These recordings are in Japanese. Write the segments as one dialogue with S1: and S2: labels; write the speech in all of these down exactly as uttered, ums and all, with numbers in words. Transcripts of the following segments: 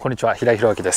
S1: こんにちは、平井弘明です。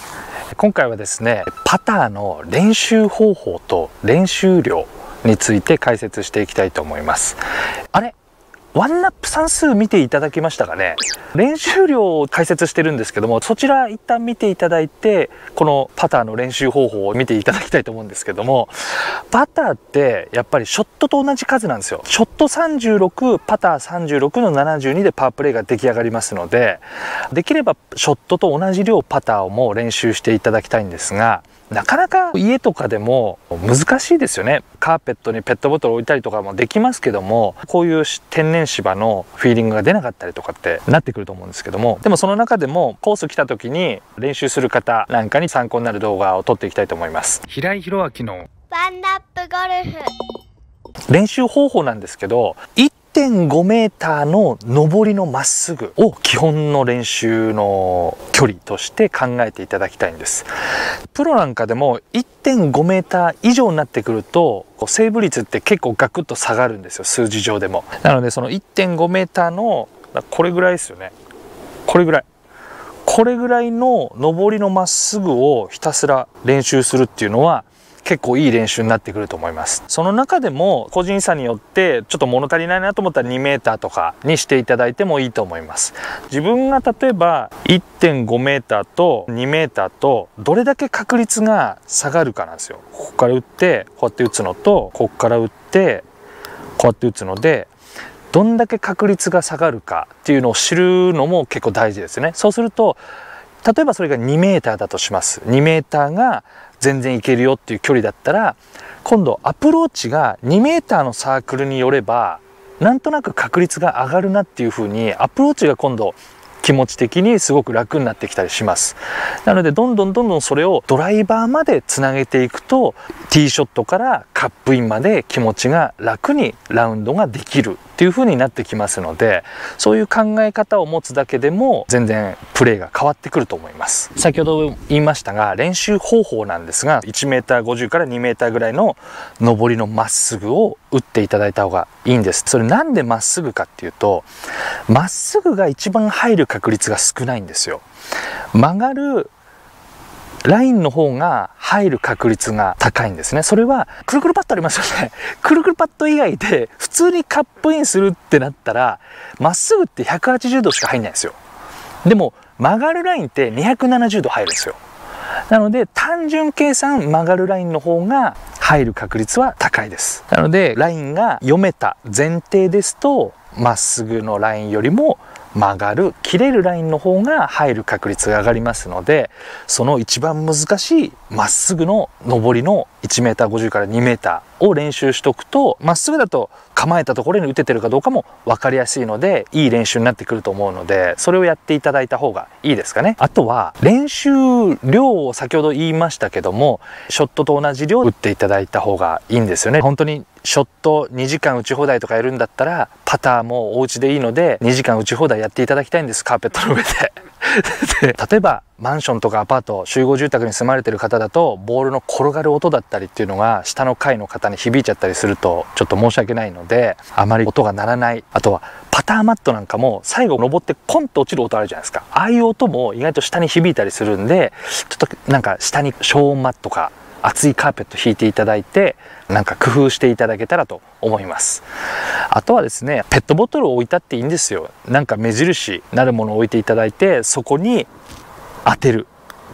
S1: 今回はですね、パターの練習方法と練習量について解説していきたいと思います。あれワンナップ算数見ていただきましたかね。練習量を解説してるんですけども、そちら一旦見ていただいて、このパターの練習方法を見ていただきたいと思うんですけども、パターってやっぱりショットと同じ数なんですよ。ショットさんじゅうろく、パターさんじゅうろくのななじゅうにでパワープレイが出来上がりますので、できればショットと同じ量パターをも練習していただきたいんですが、なかなか家とかでも難しいですよね。カーペットにペットボトル置いたりとかもできますけども、こういう天然芝のフィーリングが出なかったりとかってなってくると思うんですけども、でもその中でもコース来た時に練習する方なんかに参考になる動画を撮っていきたいと思います。平井弘明の
S2: ワンナップゴルフ
S1: 練習方法なんですけど、いってんごメーターの上りのまっすぐを基本の練習の距離として考えていただきたいんです。プロなんかでも いってんごメーター以上になってくるとセーブ率って結構ガクッと下がるんですよ、数字上でも。なのでその いってんごメーターのこれぐらいですよね。これぐらい。これぐらいの上りのまっすぐをひたすら練習するっていうのは結構いい練習になってくると思います。その中でも個人差によってちょっと物足りないなと思ったらにメーターとかにしていただいてもいいと思います。自分が例えば いってんごメーターとにメーターとどれだけ確率が下がるかなんですよ。ここから打ってこうやって打つのと、ここから打ってこうやって打つのでどんだけ確率が下がるかっていうのを知るのも結構大事ですね。そうすると例えばそれがにメーターだとします。にメーターが全然いけるよっていう距離だったら、今度アプローチがにメーターのサークルによればなんとなく確率が上がるなっていう風にアプローチが今度気持ち的にすごく楽になってきたりします。なのでどんどんどんどんそれをドライバーまでつなげていくと、ティーショットからカップインまで気持ちが楽にラウンドができるっていう風になってきますので、そういう考え方を持つだけでも全然プレーが変わってくると思います。先ほど言いましたが、練習方法なんですが、いちメーターごじゅうからにメーターぐらいの上りのまっすぐを打っていただいた方がいいんです。それなんでまっすぐかっていうと、まっすぐが一番入る確率が少ないんですよ。曲がるラインの方が入る確率が高いんですね。それはくるくるパッドありますよね。くるくるパッド以外で普通にカップインするってなったら、まっすぐってひゃくはちじゅうどしか入んないんですよ。でも曲がるラインってにひゃくななじゅうど入るんですよ。なので単純計算、曲がるラインの方が入る確率は高いです。なのでラインが読めた前提ですと、まっすぐのラインよりも曲がる切れるラインの方が入る確率が上がりますので、その一番難しいまっすぐの上りのいちメーターごじゅうからにメーターを練習しておくと、まっすぐだと構えたところに打ててるかどうかも分かりやすいので、いい練習になってくると思うので、それをやっていただいた方がいいですかね。あとは練習量を先ほど言いましたけども、ショットと同じ量打っていただいた方がいいんですよね。本当にショットにじかん打ち放題とかやるんだったら、パターもお家でいいのでにじかん打ち放題やっていただきたいんです、カーペットの上で。で例えばマンションとかアパート、集合住宅に住まれてる方だと、ボールの転がる音だったりっていうのが下の階の方に響いちゃったりするとちょっと申し訳ないので、あまり音が鳴らない。あとはパターマットなんかも最後登ってコンと落ちる音あるじゃないですか。ああいう音も意外と下に響いたりするんで、ちょっとなんか下に消音マットか厚いカーペット引いていただいて、なんか工夫していただけたらと思います。あとはですね、ペットボトルを置いたっていいんですよ。なんか目印なるものを置いていただいて、そこに当てる。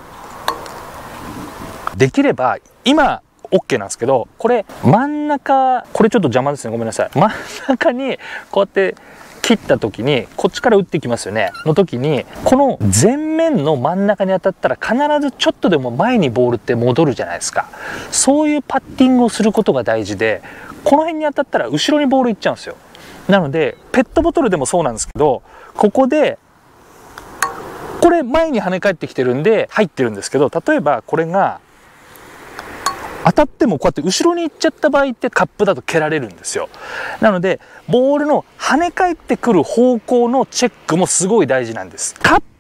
S1: できれば今 OK なんですけど、これ真ん中、これちょっと邪魔ですね、ごめんなさい。真ん中にこうやって切った時にこっちから打っていきますよねの時に、この前面の真ん中に当たったら必ずちょっとでも前にボールって戻るじゃないですか。そういうパッティングをすることが大事で、この辺に当たったら後ろにボールいっちゃうんですよ。なのでペットボトルでもそうなんですけど、ここでこれ前に跳ね返ってきてるんで入ってるんですけど、例えばこれが当たってもこうやって後ろに行っちゃった場合ってカップだと蹴られるんですよ。なのでボールの跳ね返ってくる方向のチェックもすごい大事なんです。カップ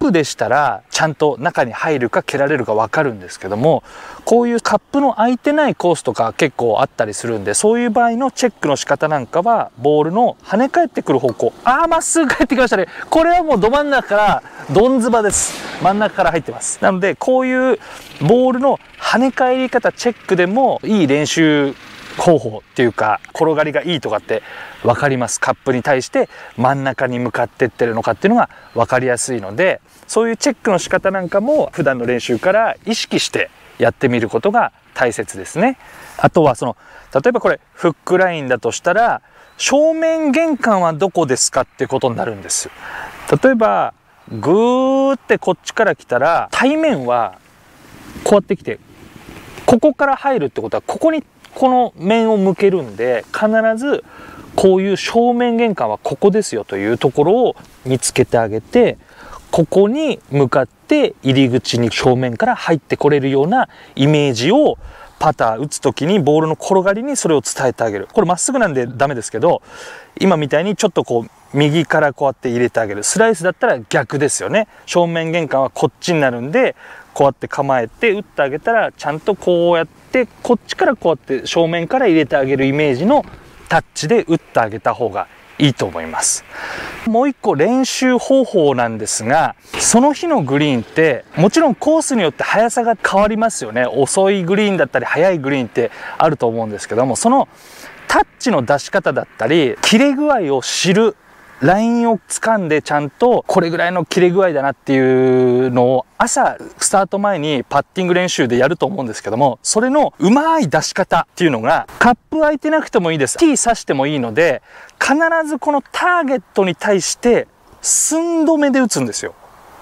S1: プでしたらちゃんと中に入るか蹴られるか分かるんですけども、こういうカップの空いてないコースとか結構あったりするんで、そういう場合のチェックの仕方なんかはボールの跳ね返ってくる方向、ああまっすぐ返ってきましたね。これはもうど真ん中からどんずばです。真ん中から入ってます。なのでこういうボールの跳ね返り方チェックでもいい練習方法っていうか転がりがいいとかって分かります。カップに対して真ん中に向かってってるのかっていうのが分かりやすいので、そういうチェックの仕方なんかも普段の練習から意識してやってみることが大切ですね。あとはその例えばこれフックラインだとしたら正面玄関はどこですかってことになるんです。例えばグーってこっちから来たら対面はこうやってきてここから入るってことはここにこの面を向けるんで、必ずこういう正面玄関はここですよというところを見つけてあげて、ここに向かって入り口に正面から入ってこれるようなイメージをパター打つ時にボールの転がりにそれを伝えてあげる。これまっすぐなんでダメですけど、今みたいにちょっとこう右からこうやって入れてあげる。スライスだったら逆ですよね。正面玄関はこっちになるんで、こうやって構えて打ってあげたらちゃんとこうやってこっちからこうやって正面から入れてあげるイメージのタッチで打ってあげた方がいいと思います。もう一個練習方法なんですが、その日のグリーンってもちろんコースによって速さが変わりますよね。遅いグリーンだったり速いグリーンってあると思うんですけども、そのタッチの出し方だったり切れ具合を知る、ラインを掴んでちゃんとこれぐらいの切れ具合だなっていうのを朝スタート前にパッティング練習でやると思うんですけども、それのうまい出し方っていうのがカップ空いてなくてもいいです。ティー刺してもいいので、必ずこのターゲットに対して寸止めで打つんですよ。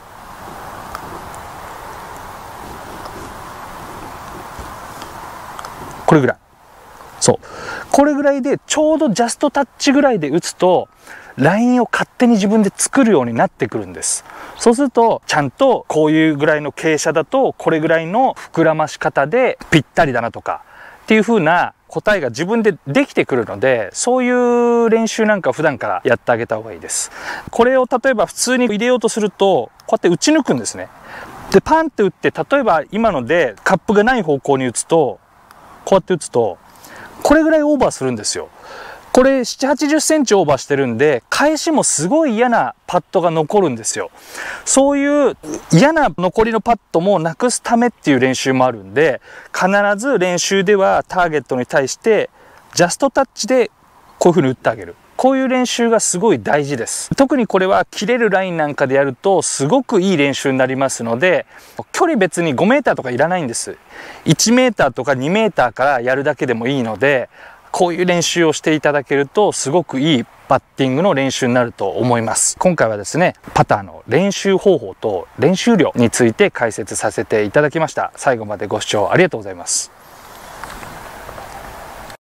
S1: これぐらい。そう。これぐらいでちょうどジャストタッチぐらいで打つとラインを勝手に自分で作るようになってくるんです。そうするとちゃんとこういうぐらいの傾斜だとこれぐらいの膨らまし方でぴったりだなとかっていう風な答えが自分でできてくるので、そういう練習なんか普段からやってあげた方がいいです。これを例えば普通に入れようとするとこうやって打ち抜くんですね。でパンって打って、例えば今のでカップがない方向に打つとこうやって打つとこれぐらいオーバーするんですよ。これななじゅうはちじゅっセンチオーバーしてるんで、返しもすごい嫌なパットが残るんですよ。そういう嫌な残りのパットもなくすためっていう練習もあるんで、必ず練習ではターゲットに対してジャストタッチでこういう風に打ってあげる。こういう練習がすごい大事です。特にこれは切れるラインなんかでやるとすごくいい練習になりますので、距離別にごメーターとかいらないんです。いちメーターとかにメーターからやるだけでもいいので、こういう練習をしていただけるとすごくいいパッティングの練習になると思います。今回はですね、パターの練習方法と練習量について解説させていただきました。最後までご視聴ありがとうございます。